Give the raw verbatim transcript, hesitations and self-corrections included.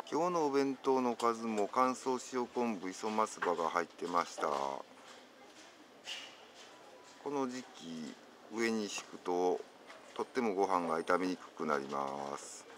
今日のお弁当のおかずも乾燥塩昆布磯松葉が入ってました。この時期上に敷くととってもご飯が傷みにくくなります。